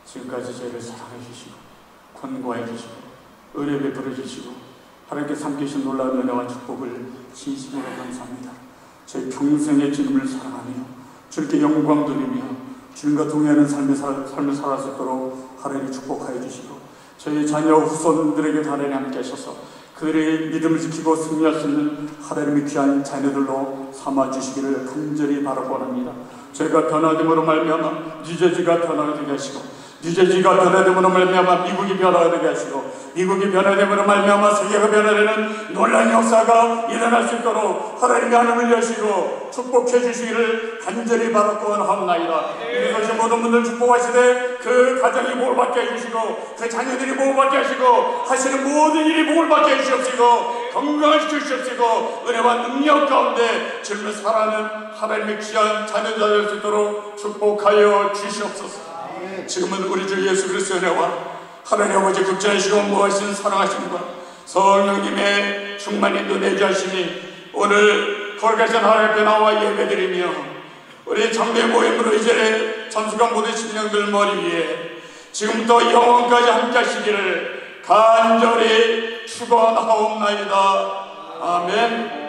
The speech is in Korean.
지금까지 저희를 사랑해 주시고 권고해 주시고 은혜 베풀어 주시고 하나님께 삼키신 놀라운 은혜와 축복을 진심으로 감사합니다. 저희 평생의 주님을 사랑하며 주님께 영광 돌리며 주님과 동행하는 삶을 살아갈 수 있도록 하나님이 축복하여 주시고 저희 자녀 후손들에게 하나님 함께 하셔서 그들의 믿음을 지키고 승리할 수 있는 하나님의 귀한 자녀들로 삼아주시기를 간절히 바라고 합니다. 저희가 변화됨으로 말미암아 뉴저지가 변화되게 하시고 뉴저지가 변화됨으로 말미암아 미국이 변화되게 하시고 미국이 변화됨으로 말미암아 세계가 변화되는 놀라운 역사가 일어날 수 있도록 하나님이 하늘을 여시고 축복해 주시기를 간절히 바라고 하옵나이다. 이곳에 오신 모든 분들 축복하시되 그 가정이 복을 받게 해주시고 그 자녀들이 복을 받게 하시고 하시는 모든 일이 복을 받게 해주시옵시고 건강을 주시옵시고 은혜와 능력 가운데 주님을 사랑하는 하나님의 귀한 자녀들 될 수 있도록 축복하여 주시옵소서. 지금은 우리 주 예수 그리스도의 은혜와 하나님 아버지 극전하시고 무하신 사랑하심과 성령님의 충만인도 내주하심이 오늘 거룩하신 하나님 앞에 나와 예배드리며 우리 장례 모임으로 이제 전수가 모든 심령들 머리 위에 지금부터 영원까지 함께 하시기를 간절히 축원하옵나이다. 아멘.